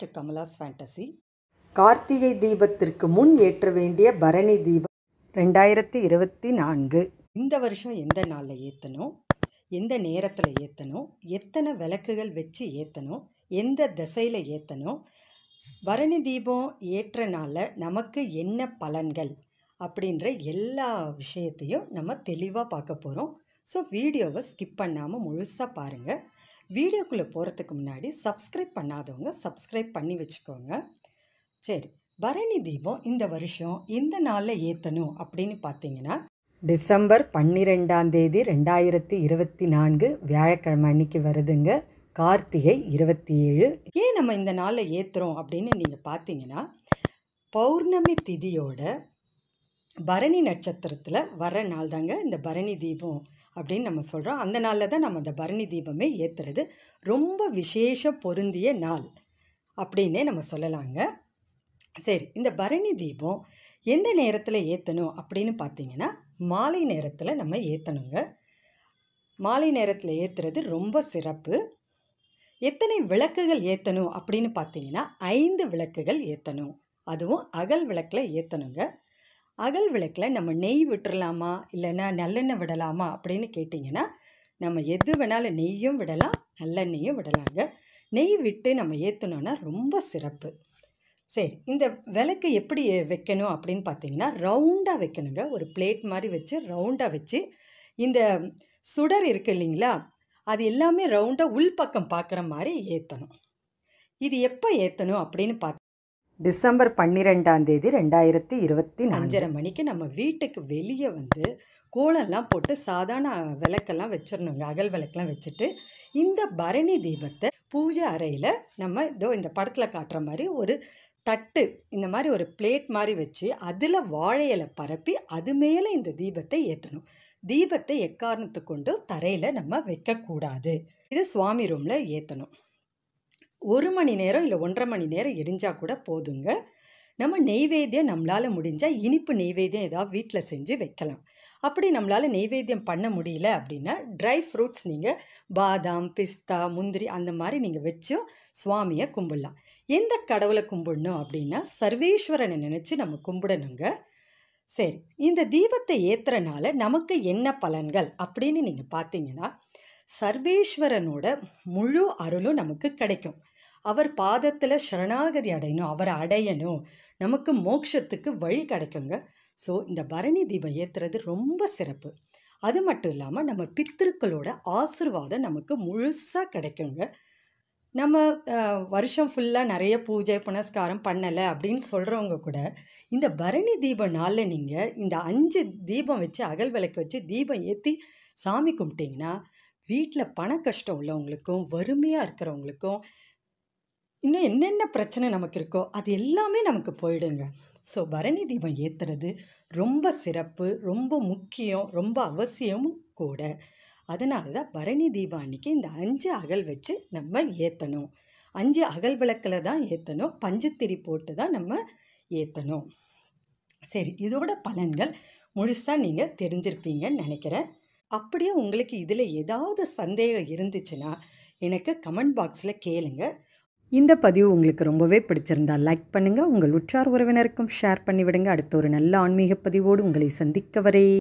To Kamala's fantasy. Karthigai தீபத்திற்கு முன் ஏற்ற வேண்டிய பரணி தீபம் 2024. இந்த வருஷம் எந்த நாளில் ஏற்றணும், எந்த நேரத்தில் ஏற்றணும், எத்தனை விளக்குகள் வச்சு ஏற்றணும், எந்த திசையில் ஏற்றணும், பரணி தீபம் ஏற்றனால நமக்கு என்ன பலன்கள் அப்படின்ற எல்லா விஷயத்தையும் நம்ம தெளிவாக பார்க்க போகிறோம். ஸோ வீடியோவை ஸ்கிப் பண்ணாமல் முழுசாக பாருங்கள். வீடியோக்குள்ளே போகிறதுக்கு முன்னாடி சப்ஸ்கிரைப் பண்ணாதவங்க சப்ஸ்கிரைப் பண்ணி வச்சுக்கோங்க. சரி, பரணி தீபம் இந்த வருஷம் எந்த நாளில் ஏற்றணும் அப்படின்னு பார்த்தீங்கன்னா டிசம்பர் 12 2024 வியாழக்கிழமை அன்னைக்கு வருதுங்க. கார்த்திகை 27. ஏன் நம்ம இந்த நாளில் ஏற்றுறோம் அப்படின்னு நீங்கள் பார்த்தீங்கன்னா, பௌர்ணமி திதியோட பரணி நட்சத்திரத்தில் வர நாள் தாங்க இந்த பரணி தீபம் அப்படின்னு நம்ம சொல்கிறோம். அந்த நாளில் தான் நம்ம அந்த பரணி தீபமே ஏற்றுறது ரொம்ப விசேஷ பொருந்திய நாள் அப்படின்னே நம்ம சொல்லலாங்க. சரி, இந்த பரணி தீபம் எந்த நேரத்தில் ஏற்றணும் அப்படின்னு பார்த்தீங்கன்னா, மாலை நேரத்தில் நம்ம ஏற்றணுங்க. மாலை நேரத்தில் ஏற்றுறது ரொம்ப சிறப்பு. எத்தனை விளக்குகள் ஏற்றணும் அப்படின்னு பார்த்தீங்கன்னா 5 விளக்குகள் ஏற்றணும். அதுவும் அகல் விளக்கில் ஏற்றணுங்க. அகல் விளக்கில் நம்ம நெய் விட்டுறலாமா இல்லைன்னா நல்லெண்ணெய் விடலாமா அப்படின்னு கேட்டிங்கன்னா, நம்ம எது வேணாலும் நெய்யும் விடலாம், நல்லெண்ணெயும் விடலாங்க. நெய் விட்டு நம்ம ஏற்றணுன்னா ரொம்ப சிறப்பு. சரி, இந்த விளக்கு எப்படி வைக்கணும் அப்படின்னு பார்த்தீங்கன்னா, ரவுண்டாக வைக்கணுங்க. ஒரு பிளேட் மாதிரி வச்சு ரவுண்டாக வச்சு இந்த சுடர் இருக்குது இல்லைங்களா, அது எல்லாமே ரவுண்டாக உள்பக்கம் பார்க்குற மாதிரி ஏற்றணும். இது எப்போ ஏற்றணும் அப்படின்னு டிசம்பர் 12 2024 5:30 மணிக்கு நம்ம வீட்டுக்கு வெளியே வந்து கோலம்லாம் போட்டு சாதாரண விளக்கெல்லாம் வச்சிடணுங்க. அகல் விளக்கெல்லாம் வச்சுட்டு இந்த பரணி தீபத்தை பூஜை அறையில் நம்ம இதோ இந்த படத்தில் காட்டுற மாதிரி ஒரு தட்டு, இந்த மாதிரி ஒரு பிளேட் மாதிரி வச்சு அதில் வாழை இலை பரப்பி அது மேலே இந்த தீபத்தை ஏற்றணும். தீபத்தை எக்காரணத்து கொண்டு தரையில் நம்ம வைக்கக்கூடாது. இது சுவாமி ரூமில் ஏற்றணும். 1 மணி நேரம் இல்லை 1.5 மணி நேரம் எரிஞ்சால் கூட போதுங்க. நம்ம நெய்வேத்தியம் நம்மளால் முடிஞ்சால் இனிப்பு நெய்வேத்தியம் ஏதாவது வீட்டில் செஞ்சு வைக்கலாம். அப்படி நம்மளால் நெய்வேத்தியம் பண்ண முடியல அப்படின்னா ட்ரை ஃப்ரூட்ஸ் நீங்கள் பாதாம், பிஸ்தா, முந்திரி அந்த மாதிரி நீங்கள் வச்சும் சுவாமியை கும்பிடலாம். எந்த கடவுளை கும்பிடணும் அப்படின்னா சர்வேஸ்வரனை நினச்சி நம்ம கும்பிடணுங்க. சரி, இந்த தீபத்தை ஏற்றுறனால நமக்கு என்ன பலன்கள் அப்படின்னு நீங்கள் பார்த்தீங்கன்னா, சர்வேஸ்வரனோட முழு அருளும் நமக்கு கிடைக்கும். அவர் பாதத்தில் சரணாகதி அடையணும், அவரை அடையணும், நமக்கு மோட்சத்துக்கு வழி கிடைக்குங்க. ஸோ இந்த பரணி தீபம் ஏற்றுறது ரொம்ப சிறப்பு. அது மட்டும் இல்லாமல் நம்ம பித்திருக்களோட ஆசீர்வாதம் நமக்கு முழுசாக கிடைக்குங்க. நம்ம வருஷம் ஃபுல்லாக நிறைய பூஜை புனஸ்காரம் பண்ணலை அப்படின்னு சொல்கிறவங்க கூட இந்த பரணி தீப நாளில் நீங்கள் இந்த 5 தீபம் வச்சு அகல் விளக்கு வச்சு தீபம் ஏற்றி சாமி கும்பிட்டிங்கன்னா வீட்டில் பண கஷ்டம் உள்ளவங்களுக்கும் வறுமையாக இருக்கிறவங்களுக்கும் இன்னும் என்னென்ன பிரச்சனை நமக்கு இருக்கோ அது எல்லாமே நமக்கு போயிடுங்க. ஸோ பரணி தீபம் ஏற்றுறது ரொம்ப சிறப்பு, ரொம்ப முக்கியம், ரொம்ப அவசியமும் கூட. அதனால தான் பரணி தீபம் அன்றைக்கி இந்த 5 அகல் வச்சு நம்ம ஏற்றணும். 5 அகல் விளக்கில் தான் ஏற்றணும், பஞ்சுத்திரி போட்டு தான் நம்ம ஏற்றணும். சரி, இதோட பலன்கள் முழுசாக நீங்கள் தெரிஞ்சிருப்பீங்கன்னு நினைக்கிறேன். அப்படியே உங்களுக்கு இதில் ஏதாவது சந்தேகம் இருந்துச்சுன்னா எனக்கு கமெண்ட் பாக்ஸில் கேளுங்க. இந்த பதிவு உங்களுக்கு ரொம்பவே பிடிச்சிருந்தா லைக் பண்ணுங்கள், உங்கள் உற்றார் உறவினருக்கும் ஷேர் பண்ணிவிடுங்க. அடுத்த ஒரு நல்ல ஆன்மீக பதிவோடு உங்களை சந்திக்க வரே.